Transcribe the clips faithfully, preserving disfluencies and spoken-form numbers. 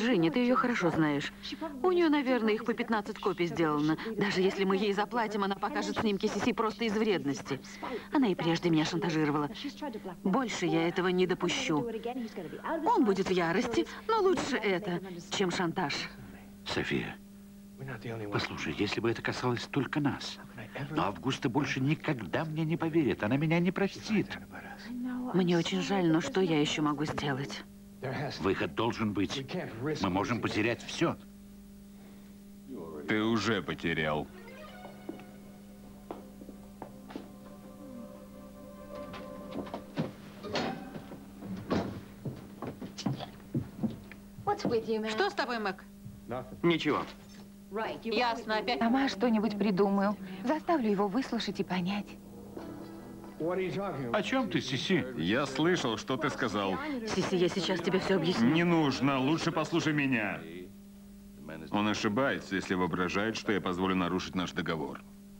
Женя, ты ее хорошо знаешь. У нее, наверное, их по пятнадцать копий сделано. Даже если мы ей заплатим, она покажет снимки Сиси просто из вредности. Она и прежде меня шантажировала. Больше я этого не допущу. Он будет в ярости, но лучше это, чем шантаж. София, послушай, если бы это касалось только нас, но Августа больше никогда мне не поверит, она меня не простит. Мне очень жаль, но что я еще могу сделать? Выход должен быть. Мы можем потерять все. Ты уже потерял. Что с тобой, Мэг? Ничего. Ясно, опять. Сама что-нибудь придумаю. Заставлю его выслушать и понять. О чем ты, Сиси? Я слышал, что ты сказал. Сиси, я сейчас тебе все объясню. Не нужно, лучше послушай меня. Он ошибается, если воображает, что я позволю нарушить наш договор.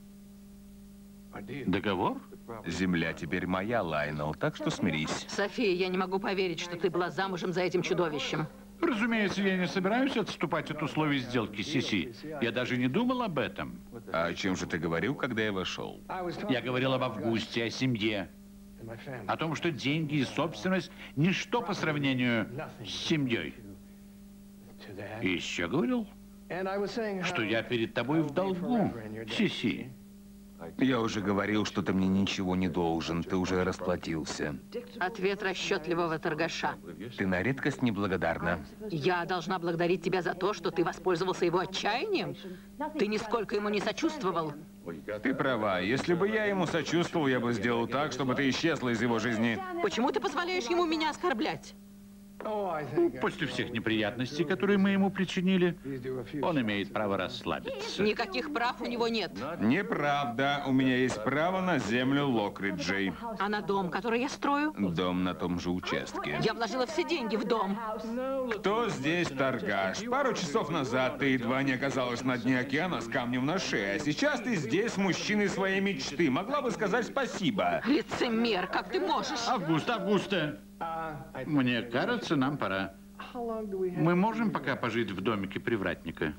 Договор? Земля теперь моя, Лайнел, так что смирись. София, я не могу поверить, что ты была замужем за этим чудовищем. Разумеется, я не собираюсь отступать от условий сделки, Сиси. Я даже не думал об этом. А о чем же ты говорил, когда я вошел? Я говорил об Августе, о семье. О том, что деньги и собственность – ничто по сравнению с семьей. И еще говорил, что я перед тобой в долгу, Сиси. Я уже говорил, что ты мне ничего не должен. Ты уже расплатился. Ответ расчетливого торгаша. Ты на редкость неблагодарна. Я должна благодарить тебя за то, что ты воспользовался его отчаянием? Ты нисколько ему не сочувствовал. Ты права. Если бы я ему сочувствовал, я бы сделал так, чтобы ты исчезла из его жизни. Почему ты позволяешь ему меня оскорблять? После всех неприятностей, которые мы ему причинили, он имеет право расслабиться. Никаких прав у него нет. Неправда. У меня есть право на землю Локриджей. А на дом, который я строю? Дом на том же участке. Я вложила все деньги в дом. Кто здесь торгаш? Пару часов назад ты едва не оказалась на дне океана с камнем на шее, а сейчас ты здесь с мужчиной своей мечты. Могла бы сказать спасибо. Лицемер, как ты можешь? Август, Августа, мне кажется, нам пора. Мы можем пока пожить в домике привратника?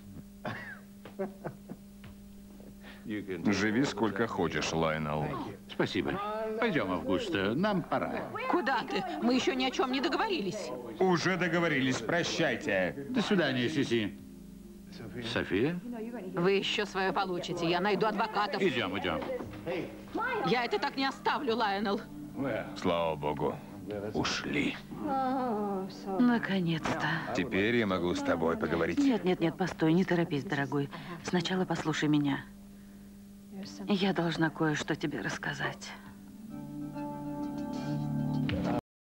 Живи сколько хочешь, Лайнел. Спасибо. Пойдем, Августа, нам пора. Куда ты? Мы еще ни о чем не договорились. Уже договорились, прощайте. До свидания, Сиси. София? Вы еще свое получите. Я найду адвокатов. Идем, идем. Я это так не оставлю, Лайонел. Слава богу. Ушли. Наконец-то. Теперь я могу с тобой поговорить. Нет, нет, нет, постой, не торопись, дорогой. Сначала послушай меня. Я должна кое-что тебе рассказать.